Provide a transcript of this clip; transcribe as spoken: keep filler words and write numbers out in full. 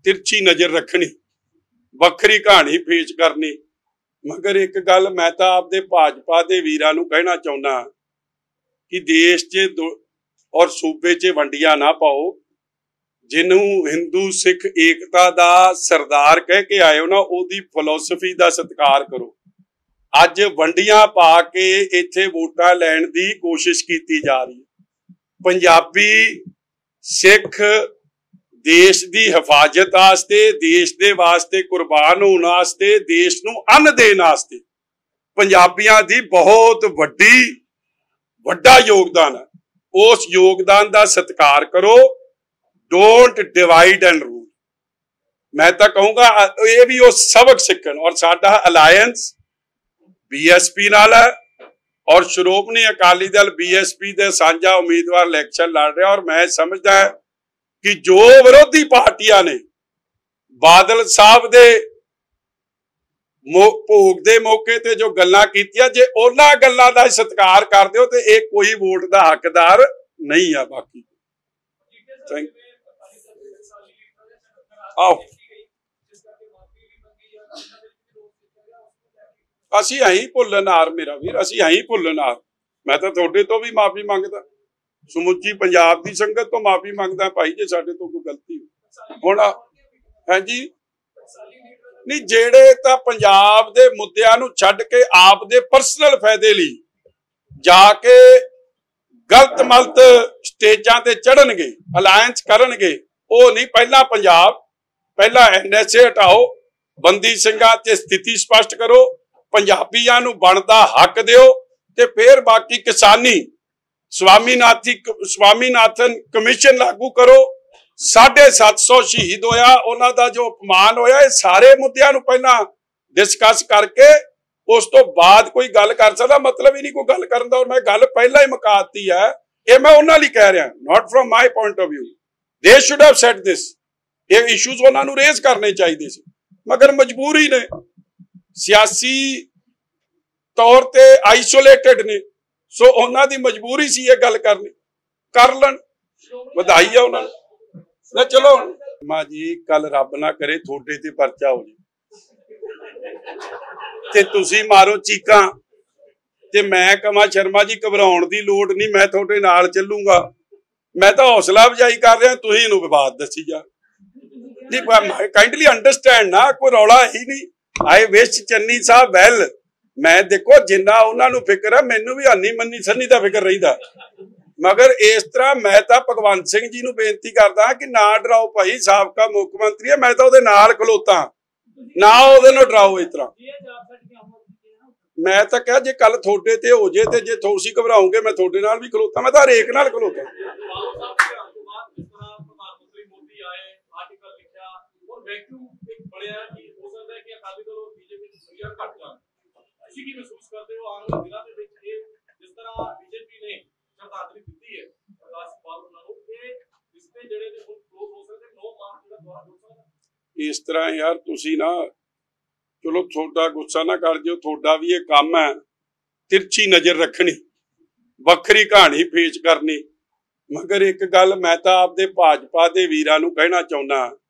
तिरछी नज़र रखनी, वखरी कहानी पेश करनी। मगर एक गल मैं तो आपदे भाजपा के वीरां नूं कहना चाहुंदा कि देश च और सूबे च वंडियां ना पाओ। जिन्हों हिंदू सिख एकता दा सरदार कह के आए हो ना, उहदी फिलोसफी दा सत्कार करो। अज वंडियां पा के इत्थे वोटां लैण दी कोशिश की जा रही है। पंजाबी सिख देश दी हिफाजत वास्ते, देश दे वास्ते कुर्बान होने वास्ते, देश नूं अन्न देण वास्ते पंजाबियां दी बहुत वड्डी वड्डा योगदान है। उस योगदान दा सत्कार करो। Don't divide and rule. मैं तो कहूँगा ये भी वो सबक सीखन। और साडा अलायंस बीएसपी नाल है और श्रोमणी अकाली दल बीएसपी दे साझा उम्मीदवार इलेक्शन लड़ रहा। और मैं समझदा है कि जो विरोधी पार्टियां ने बादल साहब दे भोग दे मौके ते जो गल्लां कीतियां, जे उन्हां गल्लां दा सत्कार कर दिओ ते एक कोई वोट दा हकदार नहीं है। बाकी थैंक आओ असी अं भुल्लनार मेरा वीर, असी अं भुल्लनार। मैं तो थोड़े तो भी माफी मंगदा, समुची पंजाब की संगत तो माफी मंगदा भाई जे साडे तो कोई गलती हुण है जी। नहीं जेड़े तां पंजाब दे मुद्दिआं नूं छड्ड के आप दे परसनल फायदे लई जाके गलत मलत स्टेजां ते चढ़नगे, अलायंस करनगे, वो नहीं। पहला पंजाब, पहला एन एस ए हटाओ, बंदी ਸਿੰਘਾਂ ते स्थिति स्पष्ट करो, पंजाबियां नूं बनदा हक दिओ, ते फिर बाकी किसानी स्वामीनाथी स्वामीनाथन कमीशन लागू करो। साढ़े सत्त सौ शहीद होया, उन्हां दा जो अपमान होया, ये सारे मुद्दिआं नूं पहला डिस्कस करके उस तो बाद कोई गल कर सकदा। मतलब ही नहीं कोई गल करन दा। और मैं गल पहला ही मुकाती है, ये मैं उन्हां लई कह रहा, not from my point of view. They should have said this. ये इशूज उन्हां नूं रेज करने चाहिए सी, मगर मजबूरी ने, सियासी तौर ते आइसोलेटेड ने, सो उन्हां दी मजबूरी सी ये गल करनी। कर लन, बधाई है उन्हां नूं। ना चलो मां जी, कल रब ना करे थोड़े ते परचा हो जाए ते तुसी मारो चीकां ते मैं कहां शर्मा जी घबराउण दी लोड़ नहीं, मैं थोड़े नाल चलूंगा। मैं तो हौसला अफजाई कर रहा, तुसीं इहनूं विवाद दसी जा। नहीं काइंडली अंडरस्टैंड ना, कोई रौला ही नहीं। आई विश चन्नी साहब वैल। मैं देखो जिन्ना उन्हां नूं फिक्र है, मैनूं भी हनी मन्नी सन्नी दा फिक्र रहिंदा। मगर इस तरह मैं तो भगवंत सिंह जी नूं बेनती करदा कि ना डराओ भाई, साबका मुख्यमंत्री है, मैं तो उहदे नाल खलोता, ना उहदे नूं डराओ। इस तरह मैं तो कहा जे कल थोड़े ते हो जाए, ते जे तुसीं घबराओगे मैं थोड़े नाल भी खलोता, मैं तो हरेक नाल खलोता। इस तरह यार तुसी ना, चलो थोड़ा गुस्सा ना कर जो, थोड़ा भी ये काम है तिरछी नज़र रखनी, वखरी कहानी पेश करनी। मगर एक गल मैं तो आपदे भाजपा के वीरां नूं कहना चाहुंदा